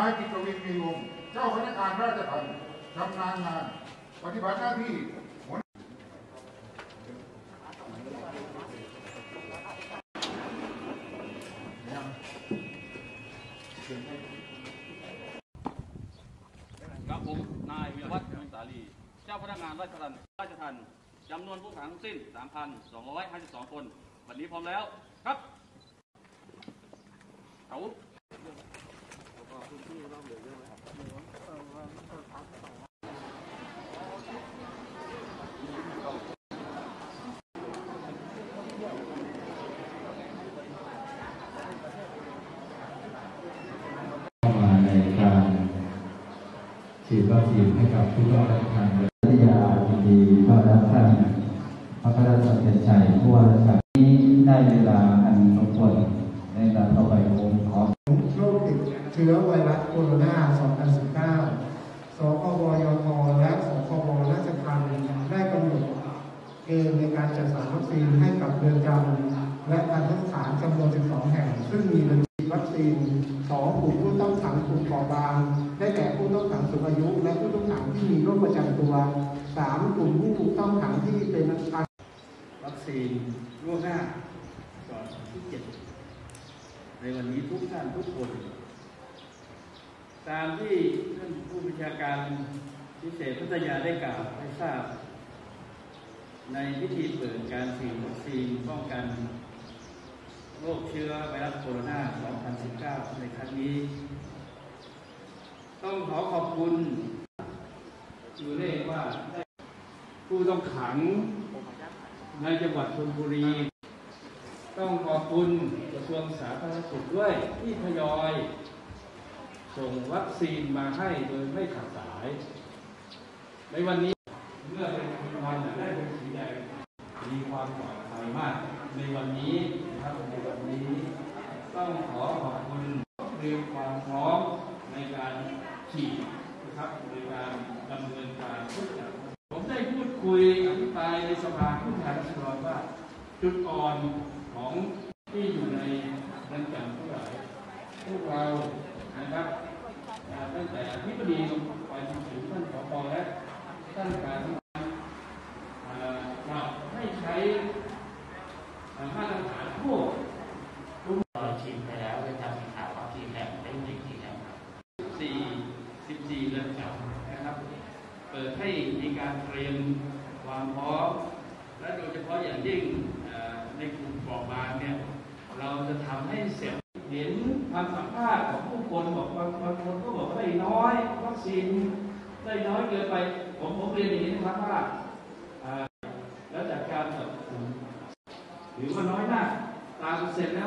ายกิจวินมีวงศ์เจ้าพนักงานราชทัณฑ์ชำนาญงานปฏิบัติหน้าที่ครับผมนายวิวัฒน์ สาลีเจ้าพนักงานราชทัณฑ์จำนวนผู้ขังทั้งสิ้น 3,252 คนวันนี้พร้อมแล้วครับเขามาในการฉีดวัคซีนให้กับผู้รับราชการวิทยายินดีต้อนรับท่านพระราชทานชัยผู้ว่าราชการนี้ได้เวลาอันสมควรในการต่อไปผมขอโรคติดเชื้อไวรัสโคโรนา 2019 สคบยทและสคบราชทัณฑ์ได้กำหนดเกณฑ์ในการจัดสรรวัคซีนให้กับเรือนจำและทันทสถานจำนวน 12 แห่งซึ่งมีวัคซีน 2 กลุ่มผู้ต้องขังกลุ่มเปราะบางได้แก่ผู้ต้องขังสูงอายุและผู้ต้องขังที่มีโรคประจำตัว 3 กลุ่มผู้ต้องขังที่เป็นวัคซีนล่วงหน้าก่อนที่7ในวันนี้ทุกท่านทุกคนตามที่ท่านผู้บัญชาการพิเศษพัทยาได้กล่าวให้ทราบในพิธีเปิดการฉีดวัคซีนป้องกันโรคเชื้อไวรัสโคโรนา 2019 ในครั้งนี้ต้องขอขอบคุณอยู่เลขว่าผู้ต้องขังในจังหวัดชลบุรีต้องขอบคุณกระทรวงสาธารณสุขด้วยที่ทยอยส่งวัคซีนมาให้โดยไม่ขาดสายในวันนี้เมื่อเป็นวันได้เป็นสีแดงมีความปลอดภัยมากในวันนี้นะครับในวันนี้ต้องขอขอบคุณเตรียมความพร้อมในการฉีดนะครับในการดำเนินการทุกอย่างผมได้พูดคุยอภิปรายในสภาผู้แทนราษฎรว่าจุดอ่อนของที่อยู่ในเรือนจำทั้งหลายพวกเรานะครับตั้งแต่อธิบดีลงไปจนถึงท่านผอ.และท่านการเราให้ใช้มาตรฐานทั่วทุกเราชิมไปแล้วจะทำข่าวว่าทีมแหลมได้จริงๆแล้วครับ 14เรือนจำนะครับเปิดให้มีการเตรียมความพร้อมและโดยเฉพาะอย่างยิ่งในกลุ่มเปราะบางเนี่ยเราจะทำให้เสร็จเห็นความสัมภาษณ์ของผู้คนบอกบางคนก็บอกว่าได้น้อยวัคซีนได้น้อยเกินไปผมเรียนอย่างนี้นะครับว่าแล้วจากการแบบหรือว่าน้อยมากตามเสร็จแล้ว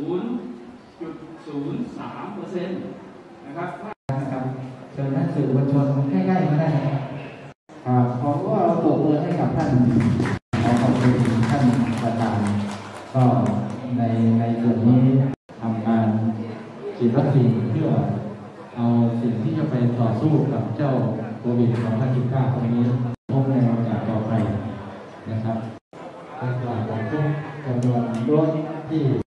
0.03% นะครับเชิญท่านสื่อมวลชนใกล้ๆมาได้ครับขอว่าเราปรบมือให้กับท่านขอขอบคุณท่านประธานก็ในส่วนนี้ทำงานฉีดวัคซีนเพื่อเอาสิ่งที่จะไปต่อสู้กับเจ้าโควิด 2019 ตรงนี้พบในโอกาสต่อไปนะครับในกล่าวของทุกจำนวนรถที่